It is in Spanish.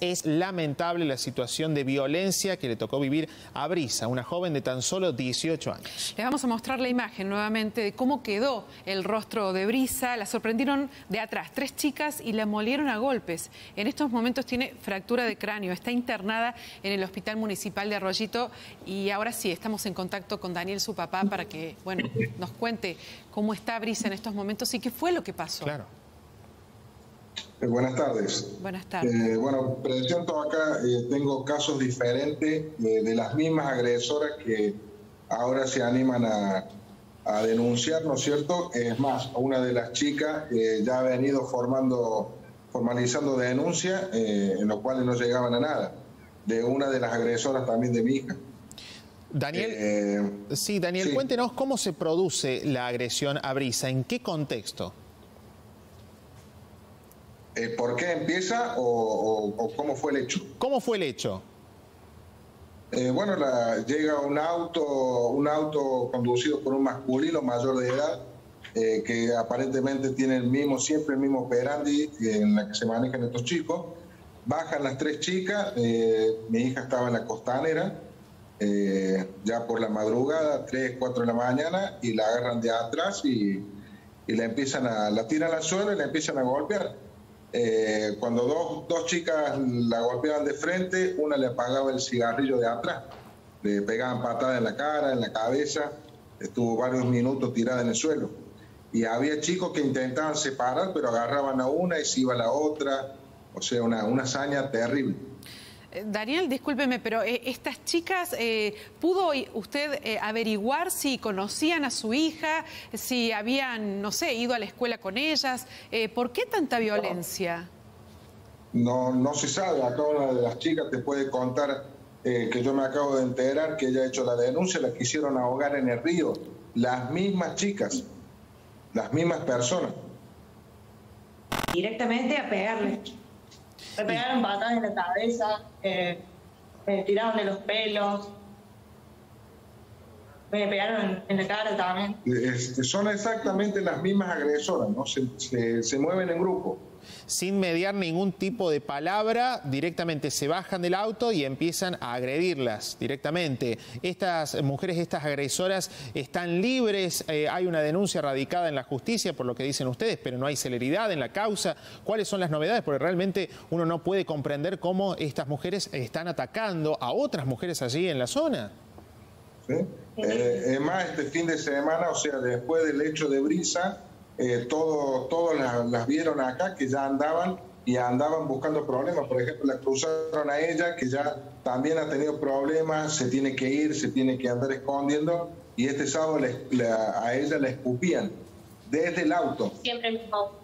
Es lamentable la situación de violencia que le tocó vivir a Brisa, una joven de tan solo 18 años. Les vamos a mostrar la imagen nuevamente de cómo quedó el rostro de Brisa. La sorprendieron de atrás 3 chicas y la molieron a golpes. En estos momentos tiene fractura de cráneo, está internada en el Hospital Municipal de Arroyito y ahora sí, estamos en contacto con Daniel, su papá, para que nos cuente cómo está Brisa en estos momentos y qué fue lo que pasó. Claro. Buenas tardes. Buenas tardes. Bueno, presento acá, tengo casos diferentes de las mismas agresoras que ahora se animan a denunciar, ¿no es cierto? Es más, una de las chicas ya ha venido formalizando denuncia, en lo cual no llegaban a nada, de una de las agresoras también de mi hija. Daniel, sí, cuéntenos cómo se produce la agresión a Brisa, ¿en qué contexto? ¿Por qué empieza o cómo fue el hecho? ¿Cómo fue el hecho? Bueno, llega un auto conducido por un masculino mayor de edad, que aparentemente tiene siempre el mismo operandi en la que se manejan estos chicos. Bajan las 3 chicas, mi hija estaba en la Costanera, ya por la madrugada, 3, 4 de la mañana, y la agarran de atrás y la tiran al suelo y la empiezan a golpear. Cuando dos chicas la golpeaban de frente, una le apagaba el cigarrillo de atrás, le pegaban patadas en la cara, en la cabeza, estuvo varios minutos tirada en el suelo. Y había chicos que intentaban separar, pero agarraban a una y se iba a la otra, o sea, una hazaña terrible. Daniel, discúlpeme, pero estas chicas, ¿pudo usted averiguar si conocían a su hija, si habían, no sé, ido a la escuela con ellas? ¿Por qué tanta violencia? No se sabe. Acá una de las chicas te puede contar que yo me acabo de enterar que ella ha hecho la denuncia, la quisieron ahogar en el río. Las mismas chicas, las mismas personas. Directamente a pegarle. Me pegaron patadas en la cabeza, me tiraron de los pelos, me pegaron en la cara también. Son exactamente las mismas agresoras, ¿no? Se mueven en grupo. Sin mediar ningún tipo de palabra, directamente se bajan del auto y empiezan a agredirlas directamente. Estas mujeres, estas agresoras, están libres. Hay una denuncia radicada en la justicia, por lo que dicen ustedes, pero no hay celeridad en la causa. ¿Cuáles son las novedades? Porque realmente uno no puede comprender cómo estas mujeres están atacando a otras mujeres allí en la zona. ¿Sí? Es más, este fin de semana, o sea, después del hecho de Brisa, todos las vieron acá, que ya andaban buscando problemas. Por ejemplo, la cruzaron a ella, que ya también ha tenido problemas, se tiene que ir, se tiene que andar escondiendo, y este sábado a ella la escupían desde el auto. Siempre el mismo